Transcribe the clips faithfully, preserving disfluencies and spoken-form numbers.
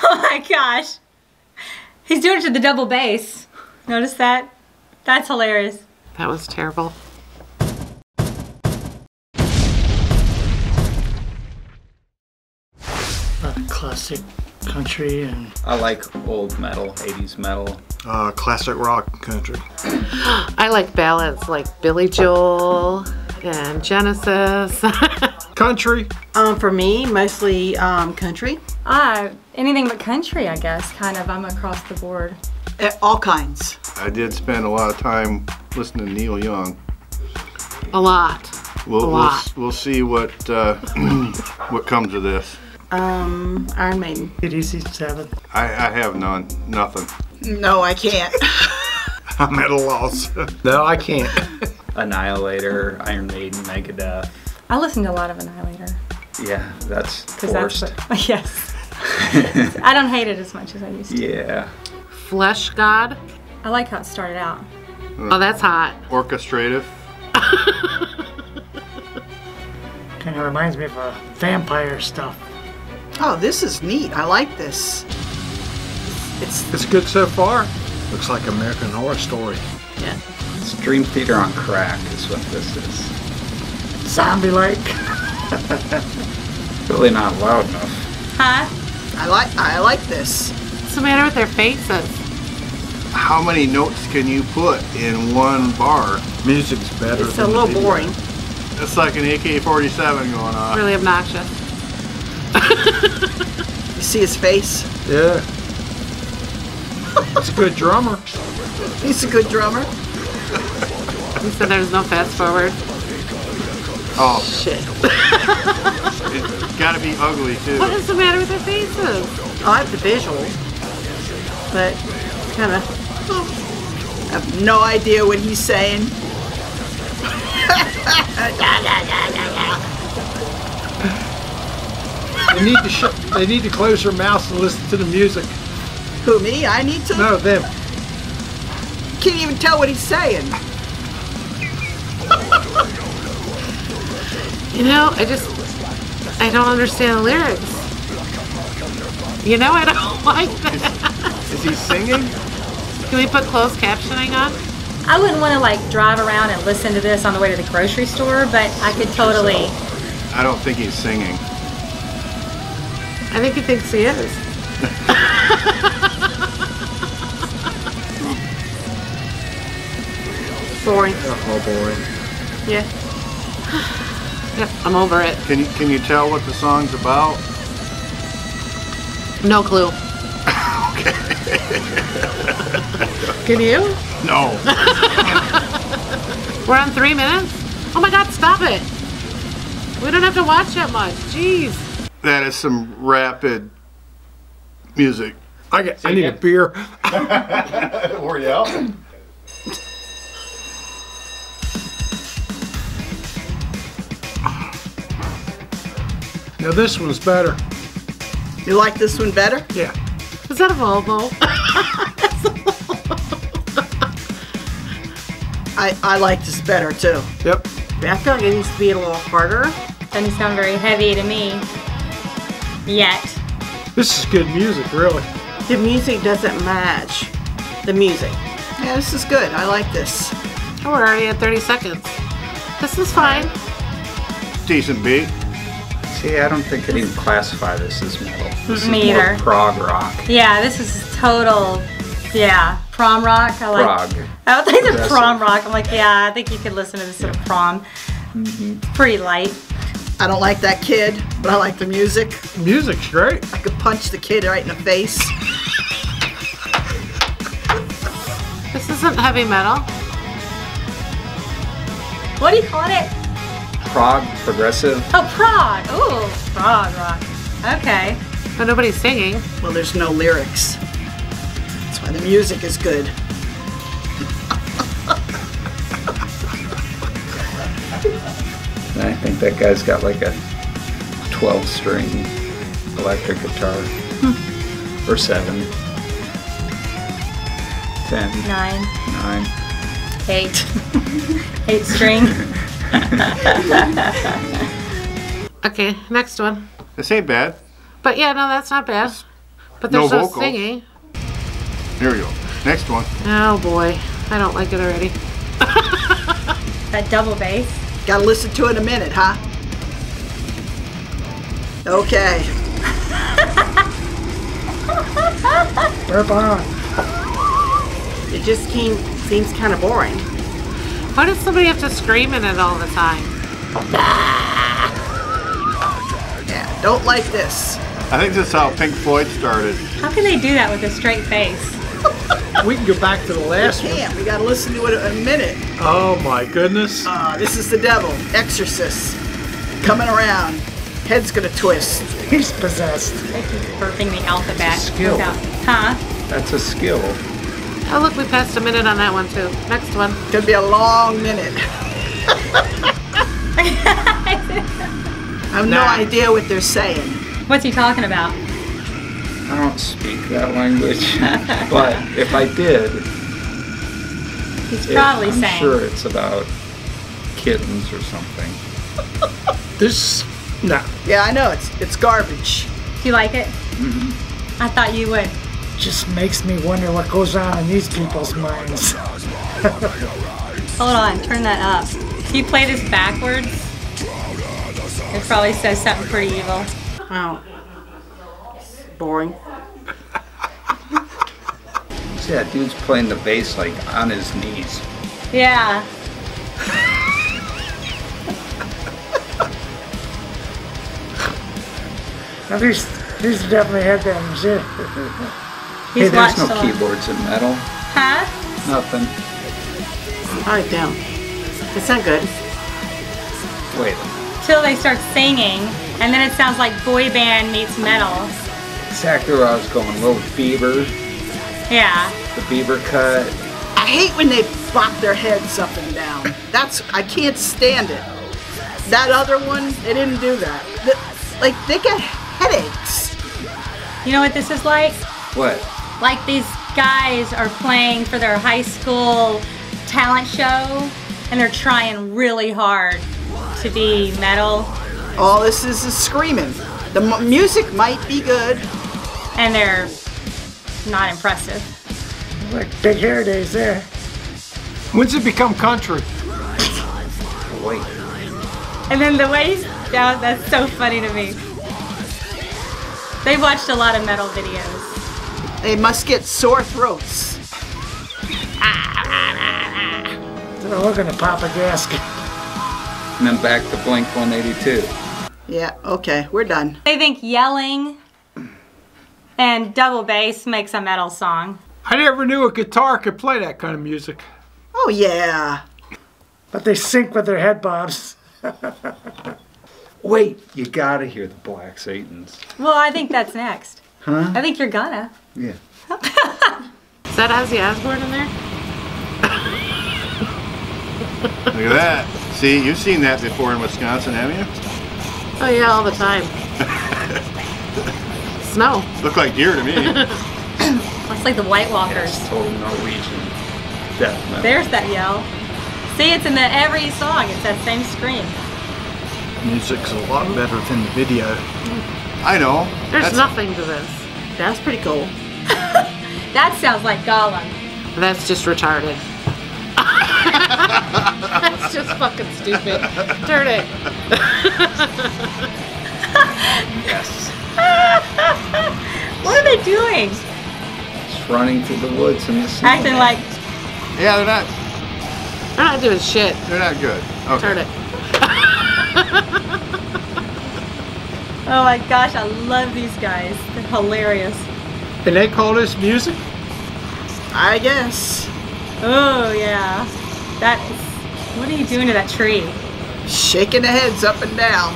Oh my gosh. He's doing it to the double bass. Notice that? That's hilarious. That was terrible. Uh, classic country and... I like old metal, eighties metal. Uh, classic rock country. I like ballads like Billy Joel and Genesis. Country. Um, for me, mostly um, country. Ah, anything but country, I guess. Kind of. I'm across the board. Uh, all kinds. I did spend a lot of time listening to Neil Young. A lot. We'll, a we'll, lot. we'll see what uh, what comes of this. Um, Iron Maiden. A D C seven. I, I have none. Nothing. No, I can't. I'm at a loss. No, I can't. Annihilator, Iron Maiden, Megadeth. I listen to a lot of Annihilator. Yeah, that's Because forced. that's what, yes. I don't hate it as much as I used to. Yeah. Flesh God. I like how it started out. Oh, that's hot. Orchestrative. Kind of reminds me of uh, vampire stuff. Oh, this is neat. I like this. It's It's good so far. Looks like American Horror Story. Yeah. It's Dream Theater on crack is what this is. Zombie-like. Really not loud enough. Huh? I like I like this. What's the matter with their faces? How many notes can you put in one bar? Music's better. It's a than little the video. boring. It's like an A K forty-seven going on. Really obnoxious. You see his face? Yeah. It's a good drummer. He's a good drummer. You said there's no fast forward. Oh, Shit. it's got to be ugly too. What is the matter with their faces? I have the visual, but kind of. I have no idea what he's saying. They need to shut. They need to close their mouths and listen to the music. Who, me? I need to? No, them. Can't even tell what he's saying. You know, I just, I don't understand the lyrics. You know, I don't like that. Is he singing? Can we put closed captioning on? I wouldn't want to like drive around and listen to this on the way to the grocery store, but I could totally. I don't think he's singing. I think he thinks he is. Boring. Oh, boring. Yeah. Yep, I'm over it. Can you can you tell what the song's about? No clue. Okay. Can you? No. We're on three minutes? Oh my god, stop it. We don't have to watch that much. Jeez. That is some rapid music. I get. I need a beer. Were you out? Now this one's better. You like this one better? Yeah. Is that a Volvo? I, I like this better too. Yep. I feel like it needs to be a little harder. Doesn't sound very heavy to me. Yet. This is good music, really. The music doesn't match the music. Yeah, this is good. I like this. Oh, we're already at thirty seconds. This is fine. Decent beat. See, I don't think I'd even classify this as metal. This Me is more either. prog rock. Yeah, this is total. Yeah, prom rock. I like. Prog. I think it's Progressive. prom rock. I'm like, yeah, I think you could listen to this at a prom. Mm-hmm. It's pretty light. I don't like that kid, but I like the music. Music's great. I could punch the kid right in the face. This isn't heavy metal. What do you call it? Prog, progressive. Oh, prog. Ooh, prog rock. Okay. But nobody's singing. Well, there's no lyrics. That's why the music is good. And I think that guy's got like a twelve string electric guitar. Or seven. Ten. Nine. Nine. Eight. Eight string. Okay, next one. This ain't bad. But yeah, no, that's not bad. But there's No no, vocal. singing. Here we go. Next one. Oh boy, I don't like it already. That double bass. Gotta listen to it in a minute, huh? Okay. Burp on. It just came, seems kind of boring. Why does somebody have to scream in it all the time? Yeah, don't like this. I think this is how Pink Floyd started. How can they do that with a straight face? We can go back to the last one. Can't. We gotta listen to it in a minute. Oh my goodness. Uh, this is the devil, Exorcist, coming around. Head's gonna twist. He's possessed. They keep burping the alphabet. It's a skill. without- Huh? That's a skill. Oh look, we passed a minute on that one too. Next one. Gonna be a long minute. I have no Nah. idea what they're saying. What's he talking about? I don't speak that language, but if I did, He's it- probably I'm saying. sure it's about kittens or something. This, nah. Yeah, I know, it's it's garbage. Do you like it? I thought you would. Just makes me wonder what goes on in these people's minds. Hold on, turn that up. If you play this backwards, it probably says something pretty evil. Oh, boring. See that dude's playing the bass like on his knees. Yeah. Now these, these definitely had that shit. He's Hey, there's watched no a lot. keyboards in metal. Huh? Nothing. I don't. It's not good. Wait. Till they start singing, and then it sounds like boy band meets metal. Exactly where I was going. Little Bieber, Yeah. the Bieber cut. I hate when they bop their heads up and down. That's, I can't stand it. That other one, they didn't do that. The- like, they get headaches. You know what this is like? What? Like these guys are playing for their high school talent show, and they're trying really hard to be metal, All this is is screaming. The m- music might be good. and they're not impressive. Like big hair days there. When's it become country? Wait. And then the way he's down, that's so funny to me. They watched a lot of metal videos. They must get sore throats. They're looking to pop a gasket. And then back to Blink one eighty-two. Yeah, okay, we're done. They think yelling and double bass makes a metal song. I never knew a guitar could play that kind of music. Oh, yeah. But they sync with their head bobs. Wait, you gotta hear the Black Satans. Well, I think that's next. Huh? I think you're gonna. Yeah. Is that Ozzy Osbourne in there? Look at that. See, you've seen that before in Wisconsin, haven't you? Oh yeah, all the time. Snow. Look like deer to me. Looks like the White Walkers. That's total Norwegian death metal. There's that yell. See, it's in the every song. It's that same scream. Music's a lot better than the video. I know. There's That's- nothing to this. That's pretty cool. That sounds like Gollum. That's just retarded. That's just fucking stupid. Turn it. Yes. What are they doing? Just running through the woods in the snow. Acting like, Yeah, they're not. They're not doing shit. They're not good. Okay. Turn it. oh my gosh, I love these guys. They're hilarious. And they call this music? I guess. Oh yeah. That is, what are you doing to that tree? Shaking the heads up and down.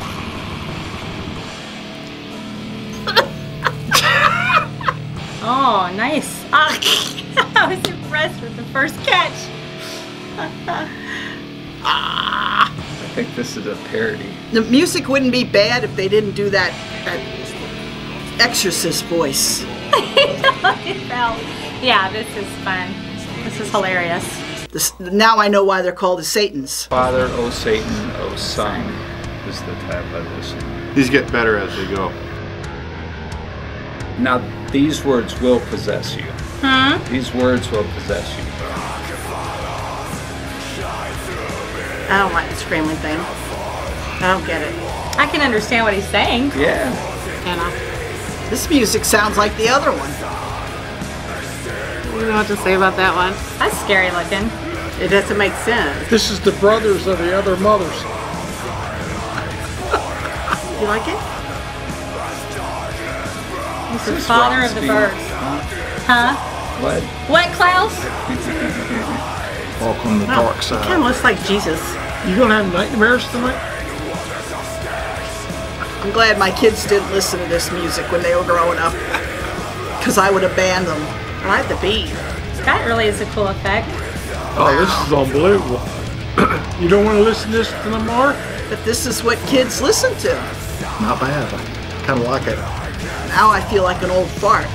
Oh, nice. Ah, I was impressed with the first catch. I think this is a parody. The music wouldn't be bad if they didn't do that, that exorcist voice. Yeah, this is fun. This is hilarious. This, now I know why they're called the Satans. Father, O Satan, O Son is the tab I listen. These get better as they go. Now, these words will possess you. Hmm? These words will possess you. I don't like the screaming thing. I don't get it. I can understand what he's saying. Yeah. You know, This music sounds like the other one. you know what to say about that one. That's scary looking. It doesn't make sense. This is the brothers of the other mothers. You like it? He's the This father of the Rothstein. birds. Huh? What? What, Klaus? Welcome to the Oh, dark it side. kind of looks like Jesus. You gonna have nightmares tonight? I'm glad my kids didn't listen to this music when they were growing up, because I would have banned them. I like the beat. That really is a cool effect. Oh, this is unbelievable. You don't want to listen to this no more? But this is what kids listen to. Not bad. I kind of like it. Now I feel like an old fart.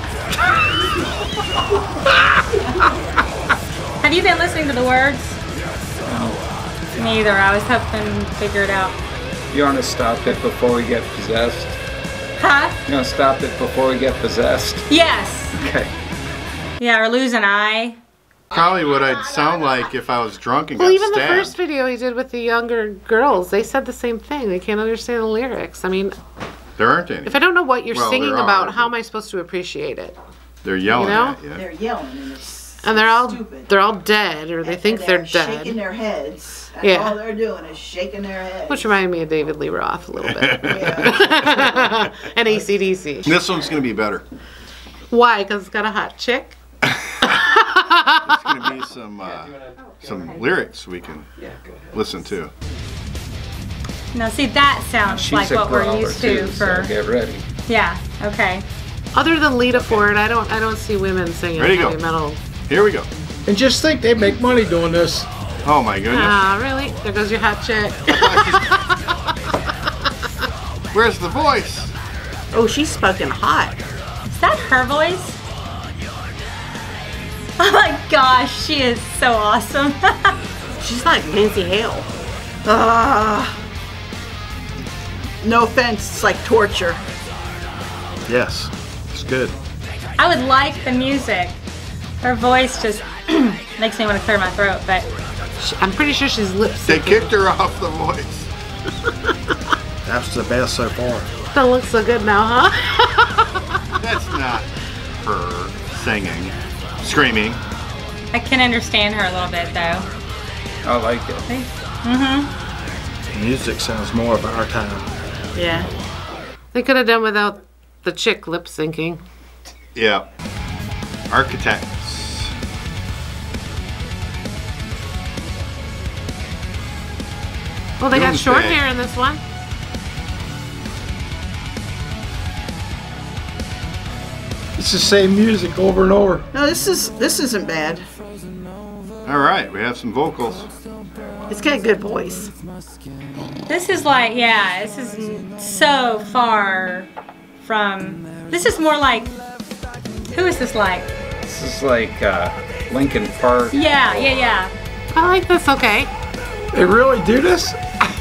Have you been listening to the words? No. Me either. I was hoping to figure it out. You want to stop it before we get possessed? Huh? You want to stop it before we get possessed? Yes. Okay. Yeah, or lose an eye. Probably what I'd sound like if I was drunk and Well, got even the stabbed. first video he did with the younger girls, they said the same thing. They can't understand the lyrics. I mean, There aren't any. if I don't know what you're Well, singing there are, about, how but- am I supposed to appreciate it? They're yelling You know? at you. They're yelling and it's And they're all stupid. they're all dead, or they think And they're shaking dead. their heads. That's Yeah. all they're doing is shaking their heads. Which reminded me of David Lee Roth a little bit. Yeah. And A C D C. This one's going to be better. Why? Because it's got a hot chick? It's going to be some uh, some lyrics we can listen to. No, see, that sounds She's like a what we're growler used too, to so for. get ready. Yeah. Okay. Other than Lita Ford, I don't I don't see women singing Ready to heavy go. metal. Here we go. And just think they make money doing this. Oh my goodness. Ah, really? There goes your hot chick. Where's the voice? Oh, she's spoken hot. Is that her voice? Oh my gosh, she is so awesome. She's like Nancy Hale. Ah. No offense, it's like torture. Yes, it's good. I would like the music. Her voice just makes me want to clear my throat, but She- I'm pretty sure she's lip They syncing. kicked her off the voice. That's the best so far. Don't look so good now, huh? That's not her singing, screaming. I can understand her a little bit though. I like it. Mm-hmm. Music sounds more of our time. Yeah. They could have done without the chick lip syncing. Yeah. Architects. Well, they got short Doomsday. hair in this one. It's the same music over and over. No, this is this isn't bad. All right, we have some vocals. It's got a good voice. This is like, yeah, this is n- so far from. This is more like. Who is this like? This is like uh, Linkin Park. Yeah, yeah, yeah. I like this, okay. They really do this?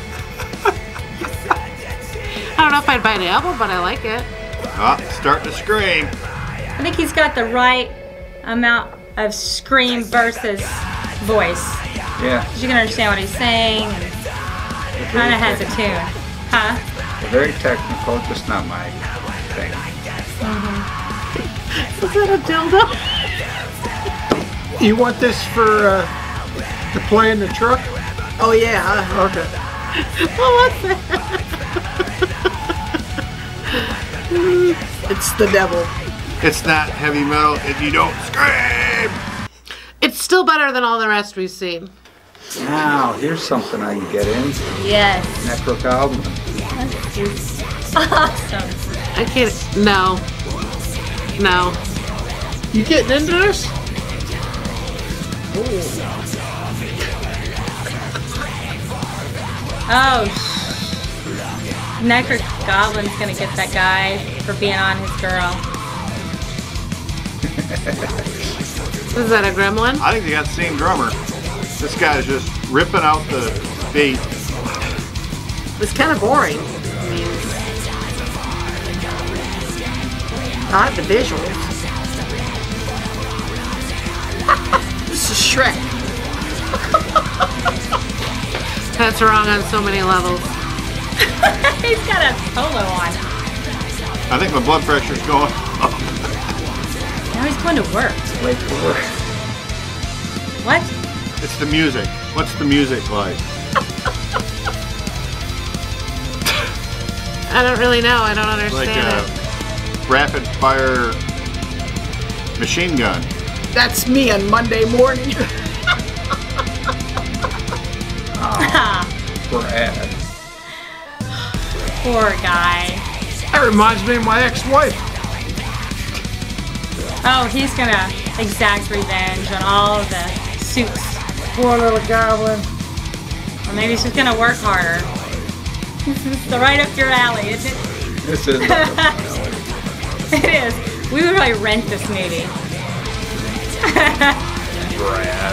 I don't know if I'd buy the album, but I like it. Ah, starting to scream. I think he's got the right amount of scream versus voice. Yeah, You can understand what he's saying. And it kind of has a tune. Huh? they're very technical, just not my thing. Is that a dildo? You want this for uh, to play in the truck? Oh yeah. Okay. What was that? It's the devil. It's not heavy metal if you don't scream. It's still better than all the rest we've seen. Now, here's something I can get into. Yes. Necrogoblin. Awesome. I can't. No. No. You getting into this? Oh, sh- Necro Goblin's gonna get that guy for being on his girl. Is that a gremlin? I think they got the same drummer. This guy's just ripping out the beat. It's kind of boring. I mean, I like the visuals. This is Shrek. That's wrong on so many levels. He's got a polo on. I think my blood pressure's going up. Now he's going to work. Late for work. What? It's the music. What's the music like? I don't really know. I don't Like understand a it. rapid fire machine gun. That's me on Monday morning. Brad. Poor guy. That reminds me of my ex-wife. Oh, he's gonna exact revenge on all of the suits. Poor little goblin. Or maybe she's gonna work harder. This is the right up your alley, isn't it? This is It is. We would probably rent this movie. Brad.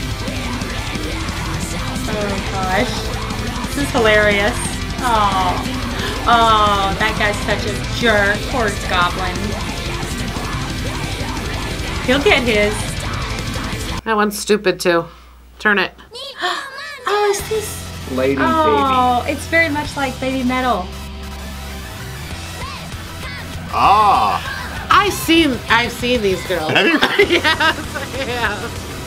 Oh gosh. This is hilarious. Oh. Oh, that guy's such a jerk. Poor goblin. He'll get his. That one's stupid too. Turn it. Oh, is this? Lady Oh, it's very much like Baby Metal. Ah! I've seen I've seen these girls. Have you? Yes, I have.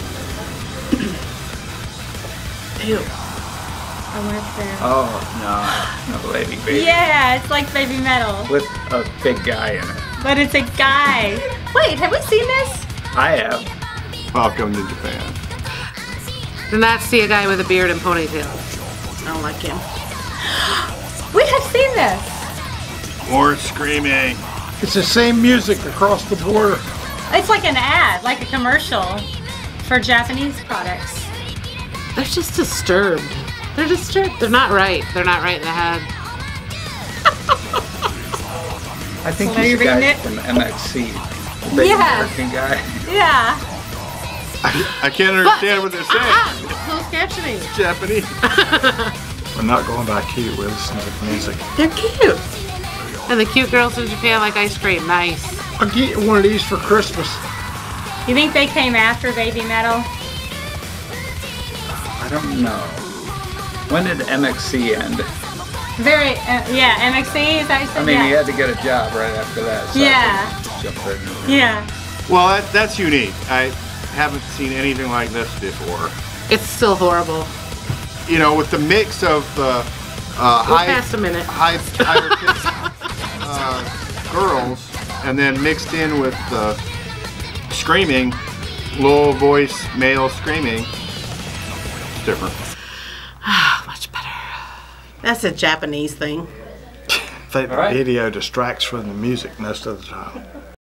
Ew. I went there. Oh, no. No, Lady Baby. Yeah, it's like Baby Metal. With a big guy in it. But it's a guy. Wait, have we seen this? I have. Welcome to Japan. Do not see a guy with a beard and ponytail. I don't like him. We have seen this. More screaming. It's the same music across the border. It's like an ad, like a commercial for Japanese products. They're just disturbed. They're disturbed. They're not right. They're not right in the head. I think So now he's you're the guy reading it? from M X C. The big Yes. American guy. Yeah. I, I can't understand what they're saying. Ah, closed captioning. Japanese. We're not going by cute. We're listening to music. They're cute. And the cute girls in Japan like ice cream. Nice. I'll get one of these for Christmas. You think they came after Baby Metal? I don't know. When did M X C end? Very, uh, yeah, M X C, is that what you said? I mean, yeah. he had to get a job right after that. So Yeah. I think jump right in there. Yeah. Well, that, that's unique. I haven't seen anything like this before. It's still horrible. You know, with the mix of uh, uh, We'll high, pass a minute. high, higher pitched uh, girls, and then mixed in with the screaming, low voice male screaming. It's different. Much better. That's a Japanese thing. I think the All right. video distracts from the music most of the time.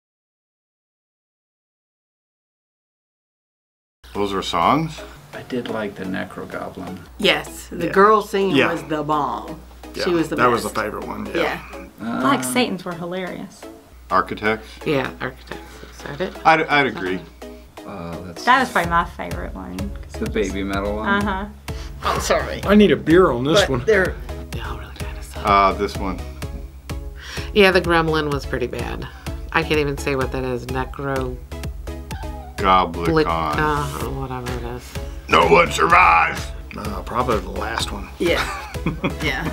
Those are songs? I did like the Necro Goblin. Yes, the Yeah. girl singing Yeah. was the bomb. Yeah, She was the that best. was the favorite one. Yeah. Yeah. Black Satans were hilarious. Architects? Yeah, architects. Is that it? I'd, I'd agree. Uh, that's That was probably my favorite one. the Baby Metal one. Uh-huh. I'm sorry. I need a beer on this But one. they're They all really kind of suck. Uh, this one. Yeah, the Gremlin was pretty bad. I can't even say what that is. Necro. Goblicon. Blick. Uh, whatever it is. No one survives! Uh, probably the last one. yeah, yeah.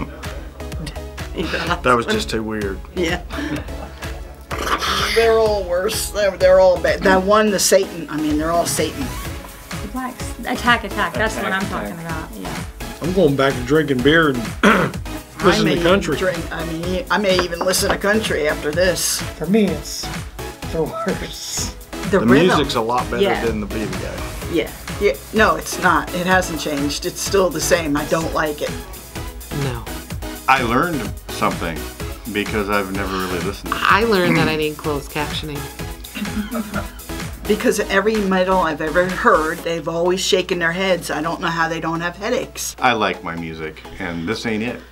That was just too weird. yeah. They're all worse. They're, they're all bad. That one, the Satan. I mean, they're all Satan. The Black Attack Attack, that's what I'm Attack, talking Attack. about. Yeah. I'm going back to drinking beer and I listen may to even country. Drink, I mean, I may even listen to country after this. For me, it's the worst. The, The rhythm. music's a lot better Yeah. than the video. Yeah. Yeah, no, it's not. It hasn't changed. It's still the same. I don't like it. No. I learned something because I've never really listened to it. I learned that I need closed captioning. Because every metal I've ever heard, they've always shaken their heads. I don't know how they don't have headaches. I like my music, and this ain't it.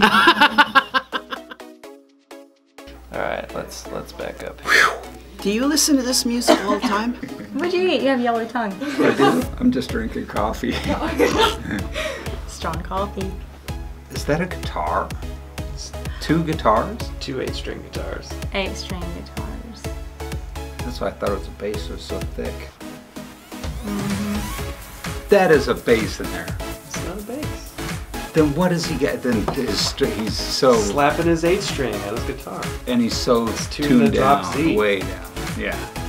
All right, let's let's back up. Do you listen to this music all the time? What'd you eat? You have yellow tongue. I do. I'm just drinking coffee. Strong coffee. Is that a guitar? Two guitars? Two eight-string guitars. Eight string guitar. That's why I thought it was a bass. It was so thick. Mm-hmm. That is a bass in there. It's not a bass. Then what does he get? Then his, he's so slapping his eighth string on his guitar, and he's so tuned tuned to drop down, Z. way down. Yeah.